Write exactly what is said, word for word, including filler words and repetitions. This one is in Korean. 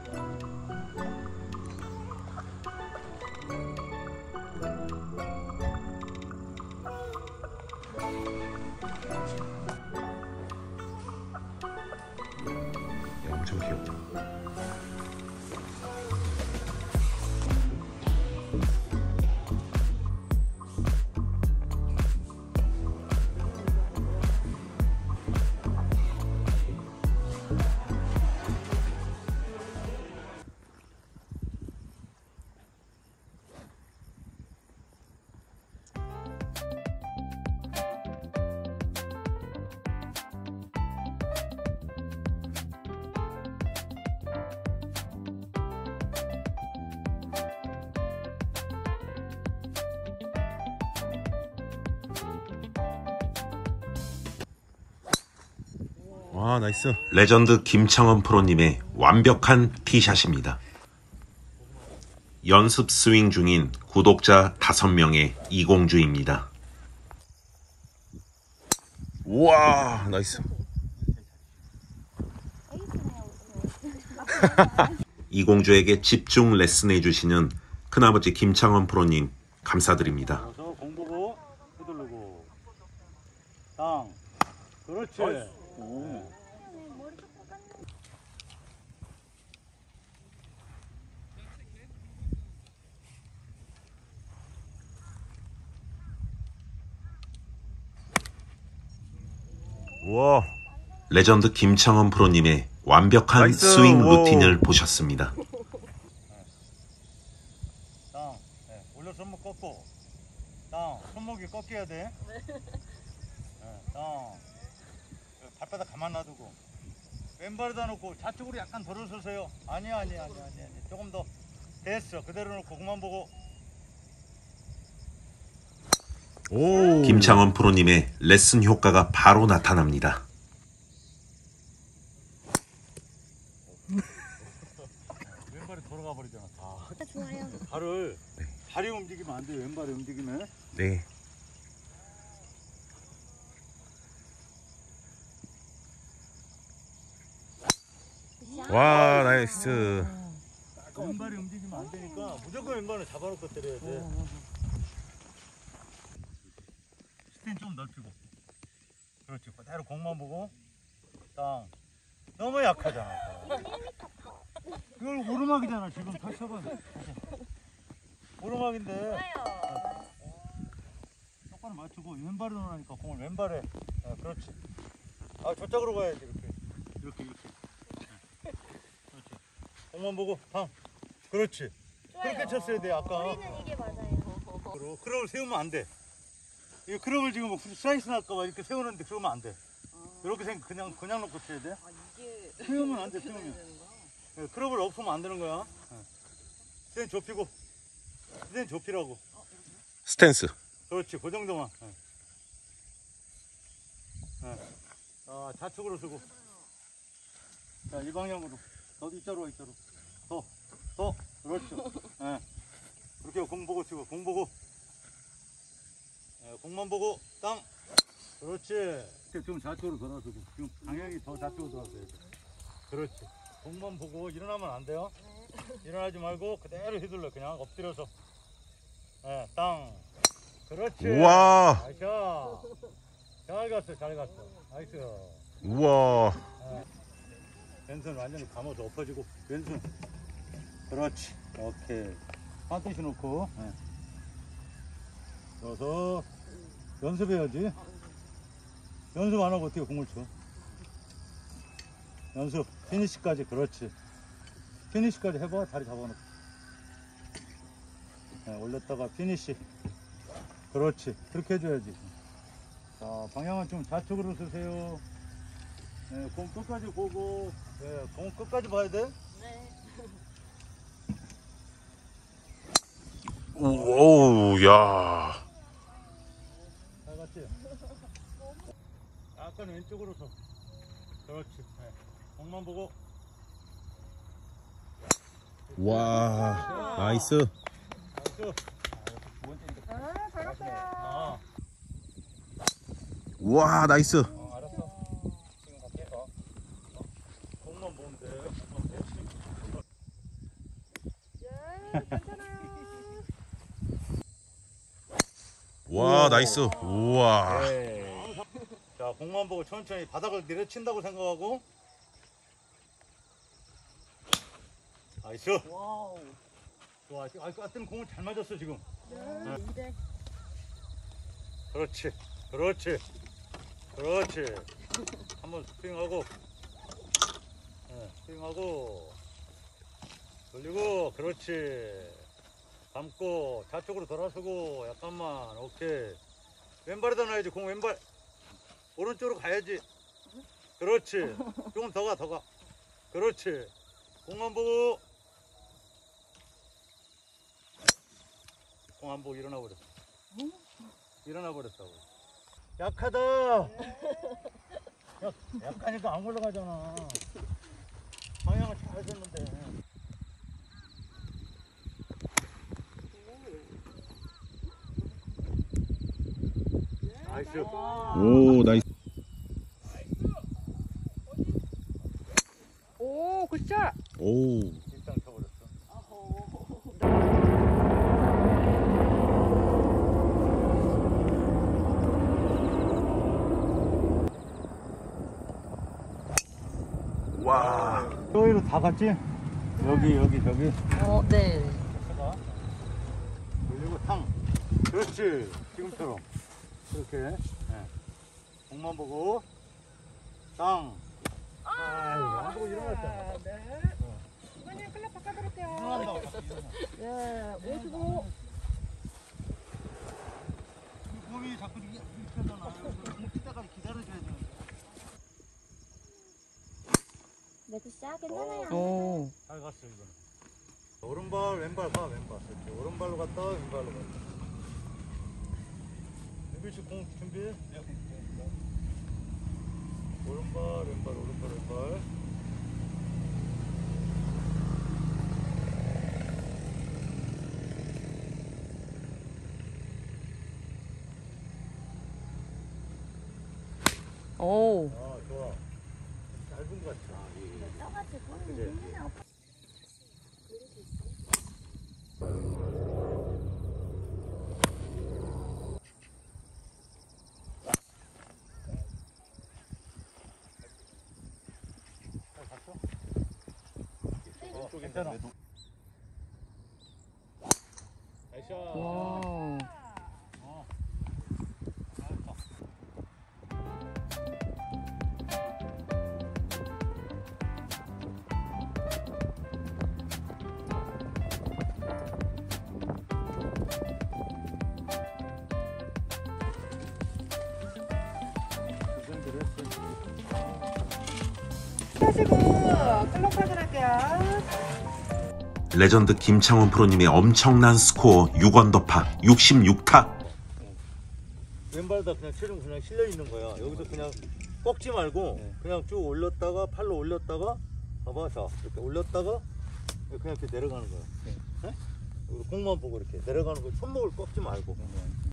엄청 귀엽다. 와, 나이스. 레전드 김창원 프로님의 완벽한 티샷입니다. 연습 스윙 중인 구독자 다섯 명의 이공주입니다. 우와, 나이스. 이공주에게 집중 레슨 해주시는 큰아버지 김창원 프로님 감사드립니다. 공 보고 휘두르고 땅. 그렇지. 오. 우와. 레전드 김창원 프로님의 완벽한 나이스. 스윙 오. 루틴을 보셨습니다. 땅. 네. 올려 손목 꺾고. 땅. 손목이 꺾여야 돼. 네. 땅. 발바닥 가만 놔두고. 왼발에다 놓고 좌측으로 약간 돌아서세요. 아니야, 아니야, 아니야, 아니야. 조금 더. 됐어. 그대로 놓고 그만 보고. 오. 김창원 프로님의 레슨 효과가 바로 나타납니다. 왼발이 돌아가 버리잖아. 다. 좋아요. 발을 발이 움직이면 안 돼. 왼발이 움직이면. 네. 와, 나이스. 왼발이 움직이면 안 되니까 무조건 왼발을 잡아놓고 때려야 돼. 스탠 좀 넓히고. 그렇지. 그대로 공만 보고. 땅. 너무 약하잖아. 이걸 오르막이잖아. 지금 탈쳐은 오르막인데. 똑바로 맞추고 왼발을 놓으니까 공을 왼발에. 아, 그렇지. 아, 저쪽으로 가야지. 이렇게. 이렇게 이렇게. 그렇지. 공만 보고 땅. 그렇지. 좋아요. 그렇게 쳤어야 돼. 아까. 우리는 이게 맞아요. 그리고 크롭을 세우면 안 돼. 이 크롭을 지금 슬라이스 날까봐 이렇게 세우는데 그러면 안 돼. 이렇게 생각 그냥 그냥 놓고 쳐야 돼. 아, 이게 세우면 안 돼. 세우면. 네, 크롭을 없으면 안 되는 거야. 네. 스탠 좁히고. 스탠 좁히라고. 스탠스. 그렇지. 그 정도만. 네. 네. 자, 좌측으로 쓰고. 자, 이 방향으로. 더 이쪽으로 와, 이쪽으로. 더. 더. 그렇죠. 네. 그렇게 공 보고 치고. 공 보고. 네, 공만 보고. 땅. 그렇지. 좀 좌측으로 돌아서고. 지금 방향이 더 좌측으로 돌아서야 돼. 그렇지. 공만 보고 일어나면 안 돼요. 일어나지 말고 그대로 휘둘러. 그냥 엎드려서. 네, 땅. 그렇지. 우와. 나이스. 잘 갔어, 잘 갔어. 나이스. 우와. 네. 왼손 완전히 감아서 엎어지고. 왼손. 그렇지. 오케이. 반드시 놓고. 네. 넣어서 연습해야지. 연습 안 하고 어떻게 공을 쳐? 연습. 피니시까지. 그렇지. 피니시까지 해봐. 다리 잡아놓고. 네, 올렸다가 피니시. 그렇지. 그렇게 해줘야지. 자, 방향은 좀 좌측으로 쓰세요. 네, 공 끝까지 보고. 네, 공 끝까지 봐야 돼. 네. 오, 야. 잘 갔지? 약간 왼쪽으로 서. 그렇지. 네. 공만 보고. 와, 나이스. 나이스. 아, 잘 갔어요. 아, 와, 나이스. 어, 알았어. 지금 갈게. 어. 어. 공만 보면 돼. 공만 돼. 와, 나이스. 우와. 네. 자, 공만 보고 천천히 바닥을 내려친다고 생각하고. 나이스. 와우. 좋아. 아, 하여튼 공을 잘 맞았어 지금. 네. 이제 그렇지. 그렇지. 그렇지. 한번 스윙하고. 네, 스윙하고. 돌리고. 그렇지. 감고 좌측으로 돌아서고. 약간만. 오케이. 왼발에다 놔야지. 공 왼발. 오른쪽으로 가야지. 그렇지. 조금 더 가, 더 가. 그렇지. 공만 보고. 공 안 보고 일어나 버렸어. 일어나 버렸다고. 약하다. 약, 약하니까 안 올라가잖아. 방향을 잘 했는데. 나이스. 오, 나이스. 오, 굿샷. 오. 일단 쳐버렸어. 와. 여기로 다 갔지? 여기 여기 저기. 어, 네. 해봐. 올리고 탕. 그렇지. 지금처럼. 이렇게. 네. 공만 보고. 땅. 아, 안 보고 일어났잖아. 네. 이번엔 클럽 바꿔드릴게요. 일어난다. 네, 오십오. 공이 자꾸 이렇게 하잖아. 공 치다가 기다려줘야 되는데. 네, 굿샷 괜찮아요. 오. 잘 갔어 이거는. 오른발 왼발 가 왼발. 그렇지. 오른발로 갔다 왼발로 갔다. 준비 공 준비. 오른발 왼발 오른발 왼발. 오. 아 좋아. 짧은 것 같아. 떠가지고. 그지? 잘 갔어? 어, 괜찮아. 나이스. 와. 어. 잘했다. 고생들 했어. 하시고 클럽 확인할게요. 레전드 김창훈 프로님의 엄청난 스코어 육 언더파 육십육 타. 왼발다 그냥 체중 그냥 실려 있는 거야. 여기서 그냥 꺾지 말고 그냥 쭉 올렸다가 팔로 올렸다가 봐봐, 자 이렇게 올렸다가 그냥 이렇게 내려가는 거야. 네? 여기 공만 보고 이렇게 내려가는 거. 손목을 꺾지 말고.